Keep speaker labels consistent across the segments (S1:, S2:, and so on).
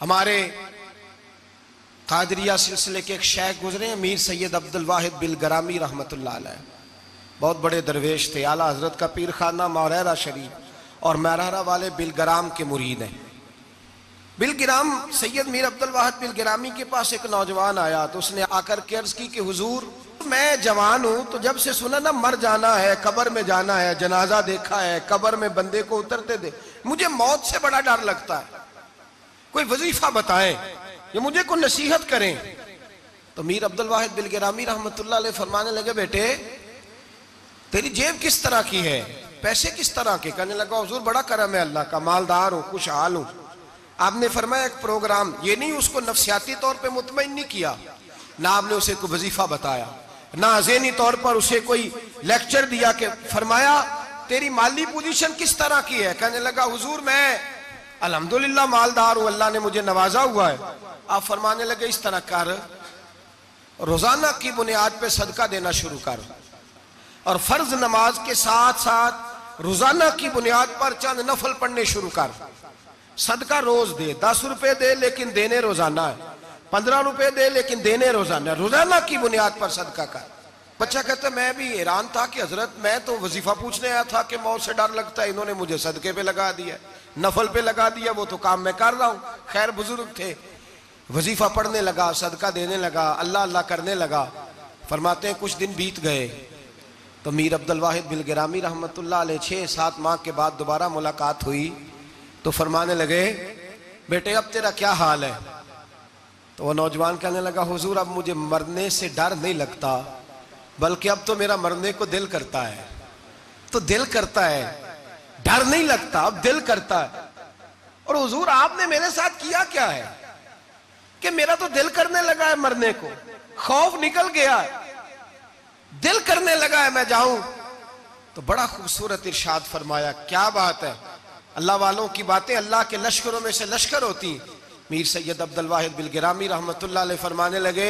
S1: हमारे कादरिया सिलसिले के एक शेख गुजरे हैं, मीर सैयद अब्दुल वाहिद बिलगरामी रहमतुल्लाह अलैह। बहुत बड़े दरवेश थे, आला हजरत का पीर खाना मौरेरा शरीफ और मैरारा वाले बिलगराम के मुरीद हैं। बिलगराम सैयद मीर अब्दुल वाहिद बिलगरामी के पास एक नौजवान आया तो उसने आकर के अर्ज की कि हुजूर मैं जवान हूं, तो जब से सुना ना मर जाना है, कब्र में जाना है, जनाजा देखा है, कब्र में बंदे को उतरते दे, मुझे मौत से बड़ा डर लगता है। कोई वजीफा बताएं या मुझे कोई नसीहत करें। तो मीर अब्दुल वाहिद बिलगरामी रहमतुल्लाह अलैह फरमाने लगे, बेटे तेरी जेब किस तरह की है, पैसे किस तरह के? कहने लगा हुजूर बड़ा करम है अल्लाह का, मालदार हूं, खुशहाल हूं। आपने फरमाया एक प्रोग्राम, ये नहीं उसको नफ्सियाती तौर पे मुतमईन नहीं किया, ना आपने उसे कोई वजीफा बताया, ना ज़हनी तौर पर उसे कोई लेक्चर दिया कि फरमाया तेरी माली पोजीशन किस तरह की है? कहने लगा हुजूर मैं अल्हम्दुलिल्लाह मालदार हूं, अल्लाह ने मुझे नवाजा हुआ है। आप फरमाने लगे इस तरह कर, रोजाना की बुनियाद पे सदका देना शुरू कर और फर्ज नमाज के साथ साथ रोजाना की बुनियाद पर चंद नफल पढ़ने शुरू कर। सदका रोज दे, 10 रुपए दे लेकिन देने रोजाना है, 15 रुपए दे लेकिन देने रोजाना, रोजाना की बुनियाद पर सदका कर। बच्चा कहता मैं भी हैरान था कि हजरत मैं तो वजीफा पूछने आया था कि मौत से डर लगता है, इन्होंने मुझे सदके पे लगा दिया, नफल पे लगा दिया, वो तो काम मैं कर रहा हूं। खैर बुजुर्ग थे, वजीफा पढ़ने लगा, सदका देने लगा, अल्लाह अल्लाह करने लगा। फरमाते हैं कुछ दिन बीत गए तो मीर अब्दुल वाहिद बिलगरामी रहमतुल्लाह अलैह 6-7 माह के बाद दोबारा मुलाकात हुई तो फरमाने लगे बेटे अब तेरा क्या हाल है? तो वो नौजवान कहने लगा हुजूर अब मुझे मरने से डर नहीं लगता, बल्कि अब तो मेरा मरने को दिल करता है। तो दिल करता है, डर नहीं लगता, अब दिल करता है। और हुजूर आपने मेरे साथ किया क्या है कि मेरा तो दिल करने लगा है मरने को, खौफ निकल गया है, दिल करने लगा है मैं जाऊं। तो बड़ा खूबसूरत इरशाद फरमाया, क्या बात है, अल्लाह वालों की बातें अल्लाह के लश्करों में से लश्कर होती। मीर सैयद अब्दुल वाहिद बिलगरामी रहमतुल्लाह अलैह फरमाने लगे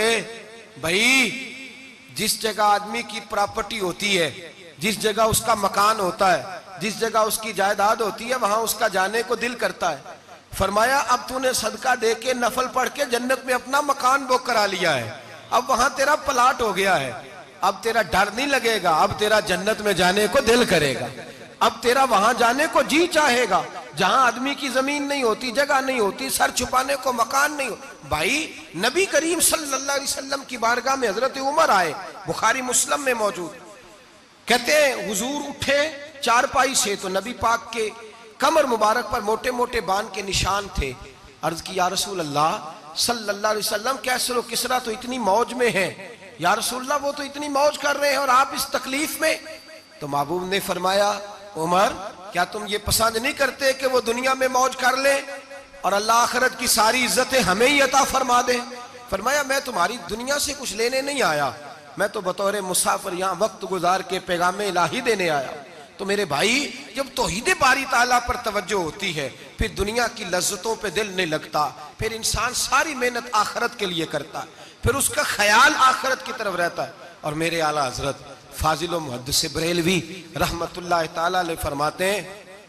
S1: भाई जिस जगह आदमी की प्रॉपर्टी होती है, जिस जगह उसका मकान होता है, जिस जगह उसकी जायदाद होती है, वहां उसका जाने को दिल करता है। फरमाया अब तूने सदका दे के नफल पढ़ के जन्नत में अपना मकान बुक करा लिया है, अब वहां तेरा प्लाट हो गया है, अब तेरा डर नहीं लगेगा, अब तेरा जन्नत में जाने को दिल करेगा, अब तेरा वहां जाने को जी चाहेगा जहां आदमी की जमीन नहीं होती, जगह नहीं होती, सर छुपाने को मकान नहीं हो। भाई नबी करीम सल्लल्लाहु अलैहि वसल्लम की बारगाह में हजरत उमर आए, बुखारी मुस्लिम में मौजूद। कहते हैं हुजूर उठे चारपाई से तो नबी पाक के कमर मुबारक पर मोटे मोटे बान के निशान थे। अर्ज की या रसूल अल्लाह सल्लल्लाहु अलैहि वसल्लम कैसर व किसरा तो इतनी मौज में है, या रसूल अल्लाह वो तो इतनी मौज कर रहे हैं और आप इस तकलीफ में। तो महबूब ने फरमाया उमर क्या तुम ये पसंद नहीं करते कि वो दुनिया में मौज कर ले और अल्लाह आखिरत की सारी इज्जतें हमें ही अता फरमा दे? फरमाया मैं तुम्हारी दुनिया से कुछ लेने नहीं आया, मैं तो बतौर मुसाफिर यहाँ वक्त गुजार के पैगाम इलाही देने आया। तो मेरे भाई जब तौहीद बारी ताला पर तवज्जो होती है फिर दुनिया की लज्जतों पे दिल नहीं लगता, फिर इंसान सारी मेहनत आखिरत के लिए करता है, फिर उसका ख्याल आखिरत की तरफ रहता है। और मेरे आला हजरत फाजिल मुहद्दिस बरेलवी रहमतुल्लाह ताला अलैह फरमाते हैं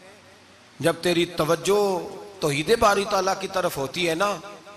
S1: जब तेरी तवज्जो तौहीद बारी ताला की तरफ होती है ना,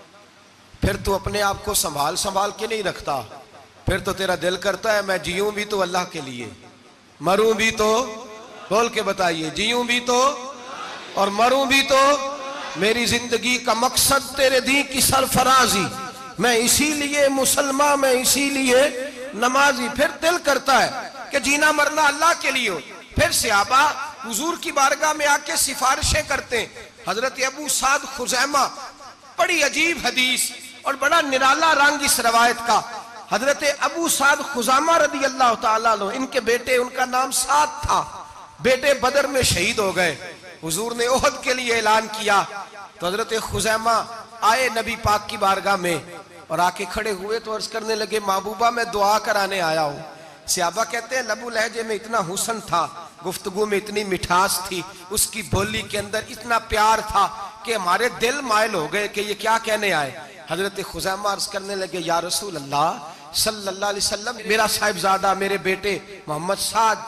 S1: फिर तू अपने आप को संभाल संभाल के नहीं रखता, फिर तो तेरा दिल करता है मैं जीऊं भी तो अल्लाह के लिए, मरूं भी तो, बोल के बताइए, जीऊं भी तो और मरूं भी तो, मेरी जिंदगी का मकसद तेरे दी की सरफराजी, मैं इसीलिए मुसलमान, मैं इसीलिए नमाजी। फिर दिल करता है कि जीना मरना अल्लाह के लिए हो। फिर सहाबा हुजूर की बारगाह में आके सिफारिशें करते हैं। हजरत अबू साद खुजैमा, बड़ी अजीब हदीस और बड़ा निराला रंग इस रवायत का। हजरत अबू साद खुजैमा रदी अल्लाह ताला अन्हु, इनके बेटे, उनका नाम साद था, बेटे बदर में शहीद हो गए। हुजूर ने ओहद के लिए ऐलान किया तो हजरत खुजैमा आए नबी पाक की बारगाह में और आके खड़े हुए तो अर्ज करने लगे महबूबा मैं दुआ कराने आया हूँ। सहाबा कहते हैं लबू लहजे में इतना हुस्न था, गुफ्तगू में इतनी मिठास थी, उसकी बोली के अंदर इतना प्यार था कि हमारे दिल मायल हो गए कि ये क्या कहने आए। हजरत खुजैमा अर्ज करने लगे या रसूल अल्लाह सल्लल्लाहु अलैहि वसल्लम, मेरा साहिबजादा मेरे बेटे मोहम्मद साद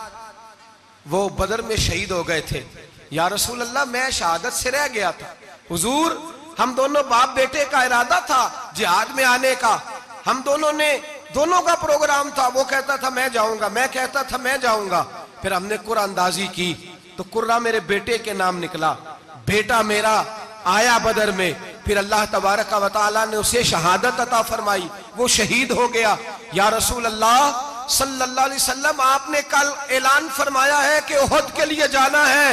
S1: वो बदर में शहीद हो गए थे, या रसूल अल्लाह मैं शहादत से रह गया था। हुजूर हम दोनों बाप बेटे का इरादा था जिहाद में आने का, हम दोनों का प्रोग्राम था। वो कहता था मैं जाऊंगा, मैं कहता था मैं जाऊंगा। फिर हमने कुर्रा अंदाजी की तो कुर्रा मेरे बेटे के नाम निकला, बेटा मेरा आया बदर में। फिर अल्लाह तबारक व तआला ने उसे शहादत अता फरमाई, वो शहीद हो गया। या रसूल अल्लाह सल्लल्लाहु अलैहि वसल्लम, आपने कल ऐलान फरमाया है कि उहद के लिए जाना है,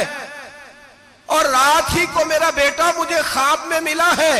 S1: और रात ही को मेरा बेटा मुझे ख्वाब में मिला है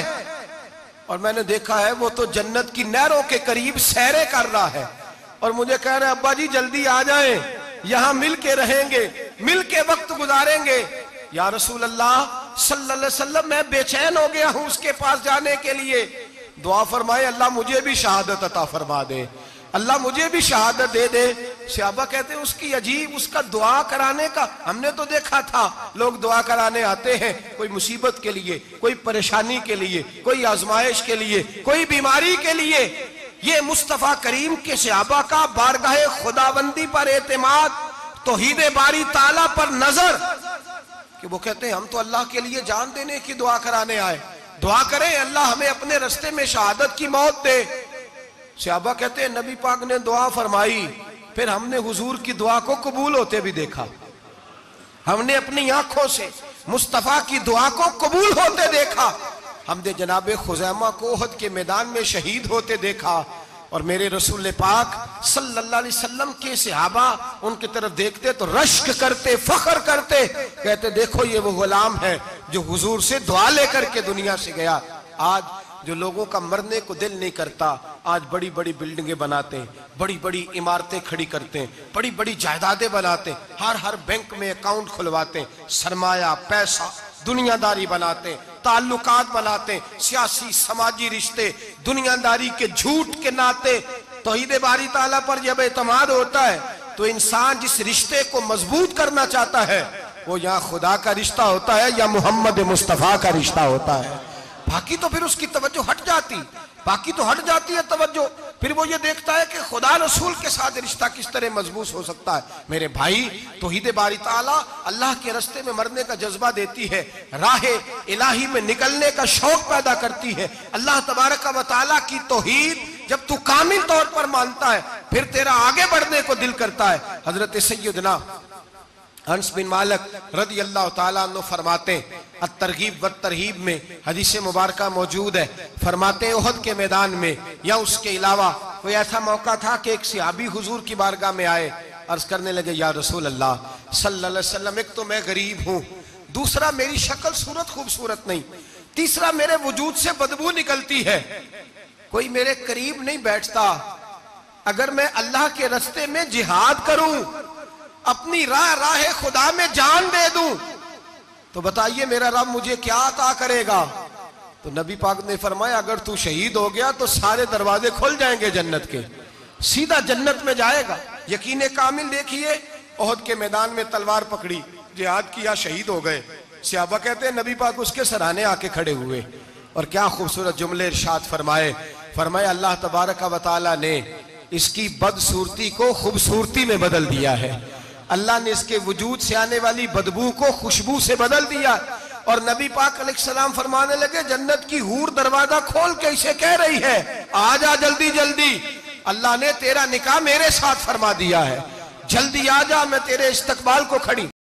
S1: और मैंने देखा है वो तो जन्नत की नहरों के करीब सैरे कर रहा है, और मुझे कह रहे अब्बा जी जल्दी आ जाएं, यहां मिल के रहेंगे, मिल के वक्त गुजारेंगे। या रसूल अल्लाह सल्लल्लाहु अलैहि वसल्लम, मैं बेचैन हो गया हूं उसके पास जाने के लिए। दुआ फरमाए अल्लाह मुझे भी शहादत अता फरमा दे, अल्लाह मुझे भी शहादत दे दे। सहाबा कहते हैं उसकी अजीब, उसका दुआ कराने का, हमने तो देखा था लोग दुआ कराने आते हैं कोई मुसीबत के लिए, कोई परेशानी के लिए, कोई आजमाइश के लिए, कोई बीमारी के लिए। ये मुस्तफा करीम के सहाबा का बारगाहे खुदाबंदी पर एतमाद, तौहीद बारी ताला पर नजर, कि वो कहते हैं हम तो अल्लाह के लिए जान देने की दुआ कराने आए, दुआ करें अल्लाह हमें अपने रास्ते में शहादत की मौत दे। सहाबा कहते हैं नबी पाक ने दुआ फरमाई, फिर हमने हुजूर की दुआ को कबूल होते भी देखा, हमने अपनी आंखों से मुस्तफा की दुआ को कबूल होते देखा, हमने जनाबे खुजैमा को उहद के मैदान में शहीद होते देखा। और मेरे रसूल पाक सल्लल्लाहु अलैहि वसल्लम के सहाबा उनकी तरफ देखते तो रश्क करते, फख्र करते, कहते देखो ये वो गुलाम है जो हुजूर से दुआ लेकर के दुनिया से गया। आज जो लोगों का मरने को दिल नहीं करता, आज बड़ी बड़ी बिल्डिंगें बनाते हैं, बड़ी बड़ी इमारतें खड़ी करते हैं, बड़ी बड़ी जायदादें बनाते हैं, हर बैंक में अकाउंट खुलवाते हैं, सरमाया पैसा दुनियादारी बनाते हैं, ताल्लुकात बनाते हैं, सियासी समाजी रिश्ते, दुनियादारी के झूठ के नाते। तौहीद बारी ताला पर जब एतमाद होता है तो इंसान जिस रिश्ते को मजबूत करना चाहता है वो या खुदा का रिश्ता होता है या मोहम्मद मुस्तफा का रिश्ता होता है। बाकी तो फिर उसकी तवज्जो हट जाती, बाकी तो हट जाती है तवज्जो, फिर वो ये देखता है कि खुदा रसूल के साथ रिश्ता किस तरह मजबूत हो सकता है। मेरे भाई, तौहीद बारी ताला अल्लाह के रास्ते में मरने का जज्बा देती है, राहे इलाही में निकलने का शौक पैदा करती है। अल्लाह तबारक व तआला की तौहीद जब तू कामिल तौर पर मानता है फिर तेरा आगे बढ़ने को दिल करता है। हजरत सैयदना हंस बिन मालिक रदी अल्लाह तआला अन्हु फरमाते हैं, अत-तरगीब व तरहीब में हदीस मुबारक मौजूद है, फरमाते हैं उहद के मैदान में या उसके अलावा कोई ऐसा मौका था कि एक सहाबी हुजूर की बारगाह में आए, अर्ज करने लगे या रसूल अल्लाह सल्लल्लाहु अलैहि वसल्लम, एक तो मैं गरीब हूँ, दूसरा मेरी शक्ल सूरत खूबसूरत नहीं, तीसरा मेरे वजूद से बदबू निकलती है, कोई मेरे करीब नहीं बैठता, अगर मैं अल्लाह के रास्ते में जिहाद करूं, अपनी राह खुदा में जान दे दूं, तो बताइए मेरा रब मुझे क्या अता करेगा। तो नबी पाक ने फरमाया अगर तू शहीद हो गया तो सारे दरवाजे खुल जाएंगे जन्नत के, सीधा जन्नत में जाएगा। यकीन कामिल देखिए, उहद के मैदान में तलवार पकड़ी, जिहाद किया, शहीद हो गए। सहाबा कहते हैं नबी पाक उसके सराहने आके खड़े हुए और क्या खूबसूरत जुमले इरशाद फरमाए, फरमाया अल्लाह तबारक व तआला ने इसकी बदसूरती को खूबसूरती में बदल दिया है, अल्लाह ने इसके वजूद से आने वाली बदबू को खुशबू से बदल दिया। और नबी पाक अलैहिस्सलाम फरमाने लगे जन्नत की हूर दरवाजा खोल के इसे कह रही है आ जा जल्दी जल्दी, अल्लाह ने तेरा निकाह मेरे साथ फरमा दिया है, जल्दी आ जा, मैं तेरे इस्तकबाल को खड़ी